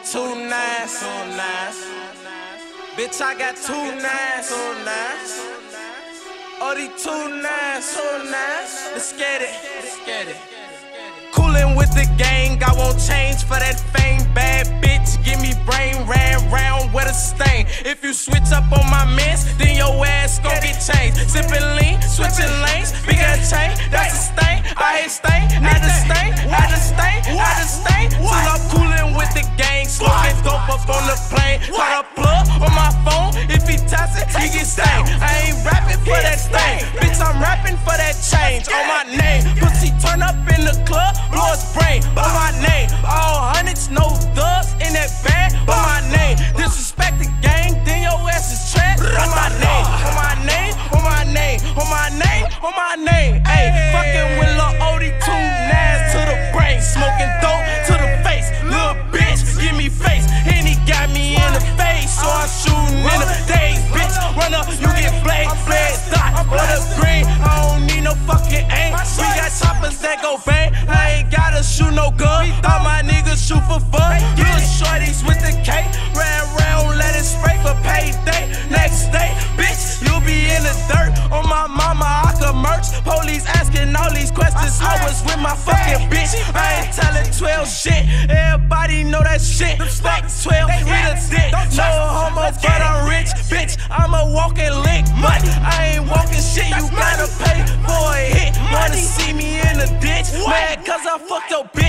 2 9s. Bitch, I got 2 9s. OD 2 9s. Let's get it. Coolin' with the gang, I won't change for that fame. Bad bitch, give me brain, ran round with a stain. If you switch up on my mess, then your ass gon' get changed. Sippin' lean, switching lanes, big ass chain, that's a stain. I hate stain, I just stain. Till I'm coolin' with the gang, smoking dope up on the plane. Call a plug on my phone, if he touch it, he get stained. I ain't rapping for that stain, bitch, I'm rapping for that change. On my name, pussy turn up in the club, blow his brain. On my name, all hundreds, no thugs in that bag. On my name, disrespect the gang, then your ass is trash. On my name, on my name, on my name, on my name, on my name. Ayy, fucking with Lil OD 2 9s to the brain, smoking dope to the face. Little bitch, give me face, and he got me in the face, so I'm shooting in the days. Bitch, run up, you get blade dot on the green. I don't need no fucking aim. We got choppers that go bang. I ain't gotta shoot no gun. All my niggas shoot for fun. Little shorties with the K, ran round, let it spray for payday. Next day, bitch, you'll be in the dirt. On my mama, I could merch. Police asking all these questions. I was with my fucking bitch. I ain't telling 12 shit. Everybody know that shit. Stack 12 with a dick. No homo, but I'm rich, bitch. I'm a walking lick. Money, I ain't walking shit. You gotta pay for a hit. Wanna see me in the ditch? Mad cause I fucked your bitch.